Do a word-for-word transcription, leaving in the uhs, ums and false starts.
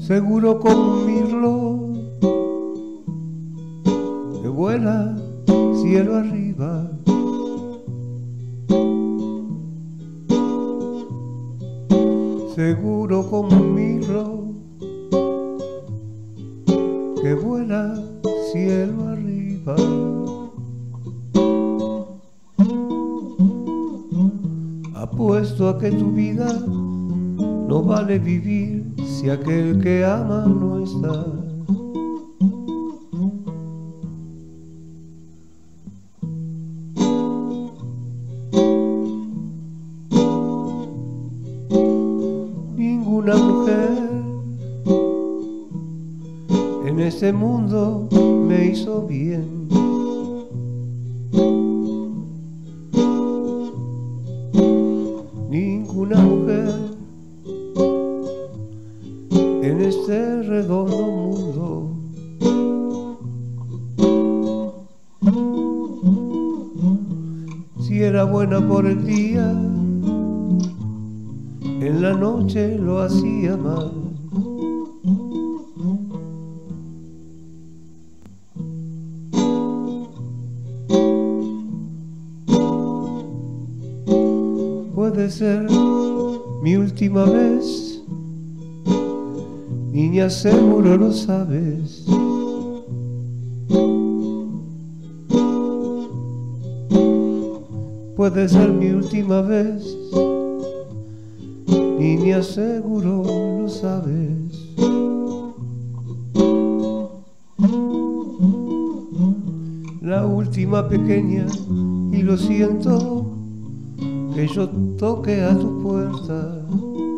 seguro como un mirlo que vuela cielo arriba. Seguro como un mirlo que vuela cielo arriba. Apuesto a que tu vida no vale vivir si aquel que ama no está. Ninguna mujer en este mundo me hizo bien. Ninguna mujer en este redondo mundo. Si era buena por el día, en la noche lo hacía mal. Puede ser mi última vez, niña, seguro lo sabes. Puede ser mi última vez, niña, seguro lo sabes. La última, pequeña, y lo siento que yo toque a tu puerta.